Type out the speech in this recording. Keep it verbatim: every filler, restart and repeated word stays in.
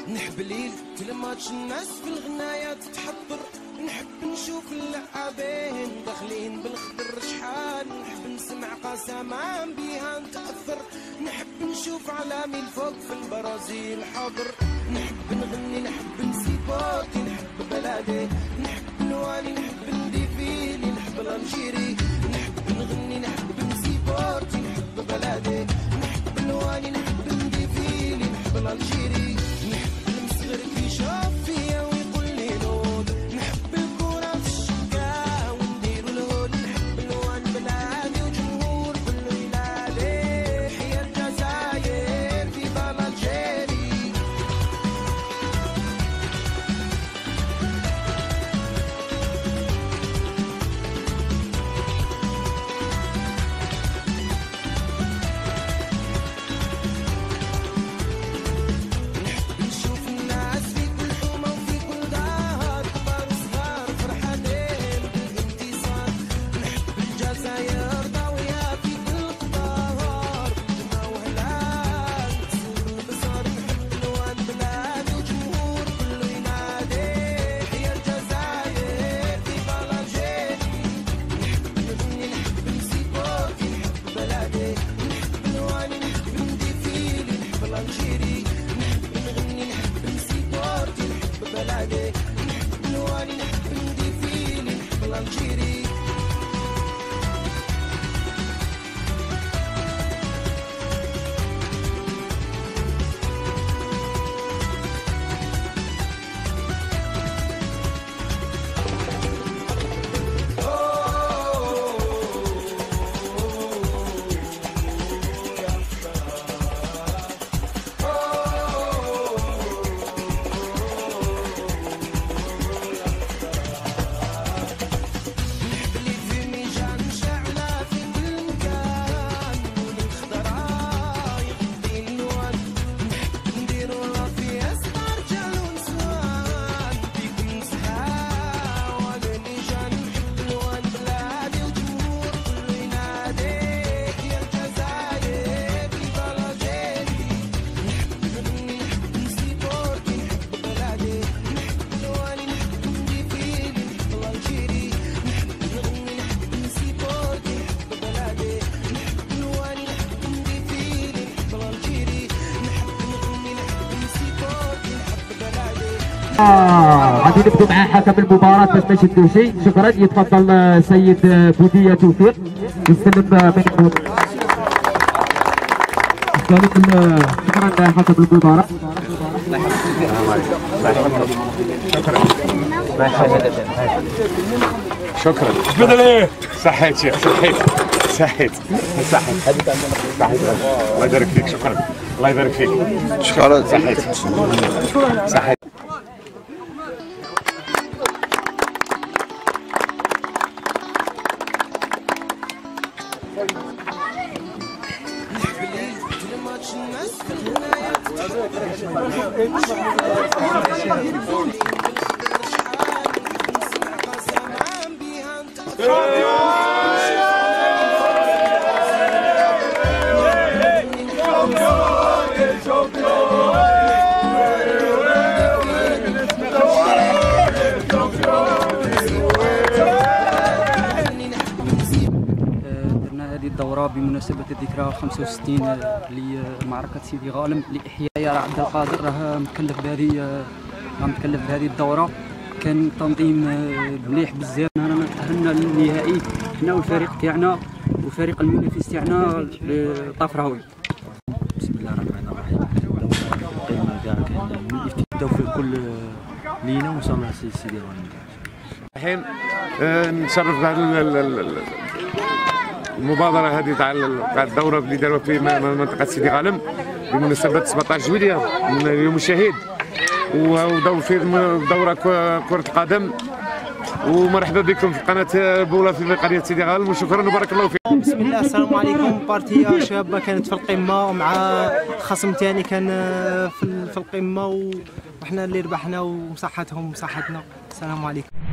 نحب ليل كل ماتش الناس في الغناية تتحضر، نحب نشوف اللاعبين داخلين بالخضر شحال، نحب نسمع قسما بيها نتأثر، نحب نشوف عالمي الفوق في البرازيل حاضر، نحب نغني نحب نسيبوتي نحب بلادي، نحب الوالي نحب نديفيلي نحب الالجيري، نحب نغني نحب نسيبوتي نحب بلادي، نحب الوالي نحب نديفيلي نحب الالجيري، نحب المصغر كيشوف فيا ويقول لي نوض، نحب الكورة في الشقة ونديرو الهود، نحب الوان بلادي وجمهور كله ينادي حيا الجزائر فيفا الجيري. غادي نبدو مع حكم المباراة باش ما يشدو شيء. شكرا. يتفضل سيد بودية توفيق يستلم منكم. يستلم. شكرا حكم المباراة. شكرا. بدل ايه؟ صحيت شيخ صحيت صحيت صحيت صحيت الله يبارك فيك. شكرا الله يبارك فيك. شكرا. صحيت صحيت. الدورة بمناسبة الذكرى خمسة وستين لمعركة سيدي غانم لإحياء عبد القادر. راه مكلف بهذه راه متكلف بهذه الدورة. كان تنظيم مليح بزاف. رانا تأهلنا للنهائي حنا والفريق تاعنا وفريق المنافس تاعنا طافراوي. بسم الله الرحمن الرحيم. القيمة كاع كان من الافتتاح في كل لينا وصلنا سيدي غانم. الحين نشرف بهذا المبادرة هذه تاع الدورة اللي داروها في منطقة سيدي غانم بمناسبة سبعطاش جويلية من يوم الشهيد، ودور في دورة كرة القدم. ومرحبا بكم في قناة بولا في قرية سيدي غانم وشكرا وبارك الله فيكم. بسم الله السلام عليكم. بارتية شابة كانت في القمة مع خصم ثاني كان في القمة وحنا اللي ربحنا ومصحتهم ومصحتنا. السلام عليكم.